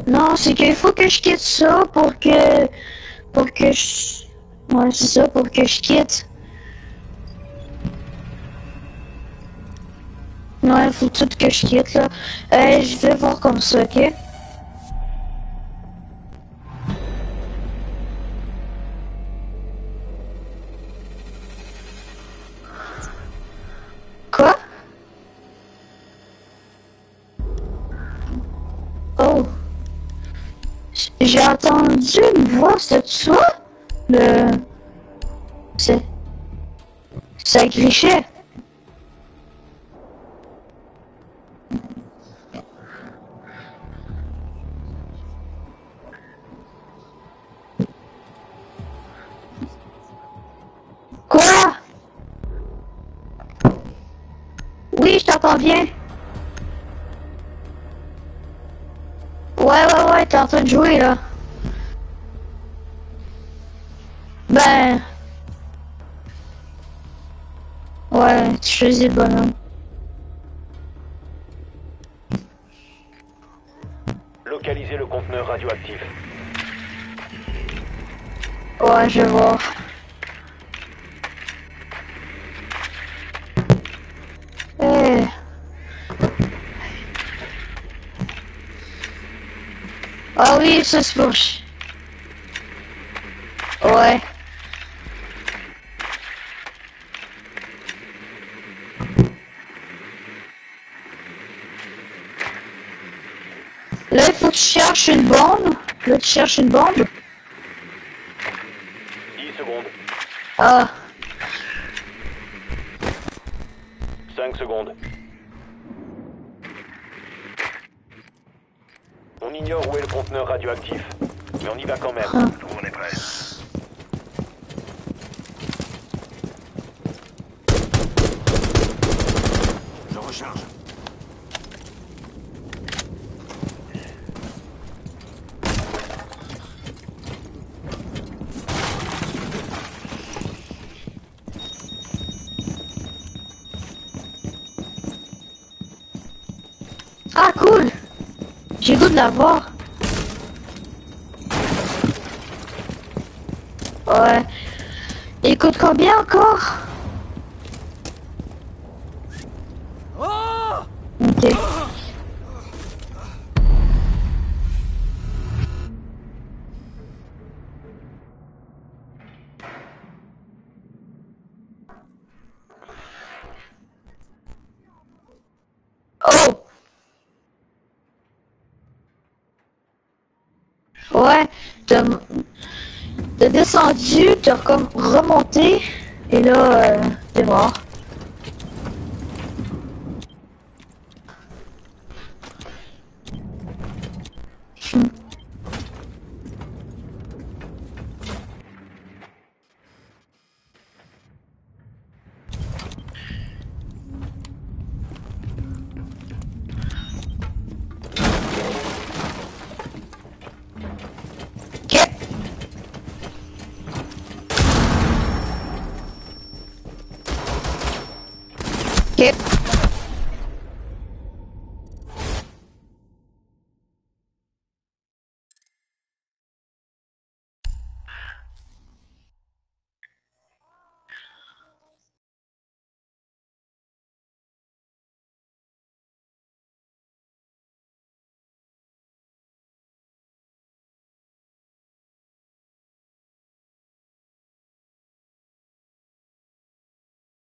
Non, c'est qu'il faut que je quitte ça pour que... Ouais, c'est ça, pour que je quitte. Ouais, faut tout que je quitte, là. Je vais voir comme ça, ok? Quoi? Oh. J'ai entendu une voix, c'est toi? Le... C'est... Ça grichait. Quoi? Oui, je t'entends bien. Ouais, t'es en train de jouer, là. Ben... Ouais, tu choisis le bonhomme. Localiser le conteneur radioactif. Ouais, je vais voir. Eh... Ah oui, ça se bouge. Ouais. Là, il faut que tu cherches une bombe. Là, tu cherches une bombe. 10 secondes. Ah. 5 secondes. On ignore où est le conteneur radioactif, mais on y va quand même. On est prêt. Je recharge. Ah, cool. J'ai le goût de l'avoir. Ouais. Il coûte combien encore? Ok. Oh! Ouais, t'as descendu, t'as comme remonté, et là, t'es mort. Ok. Ok.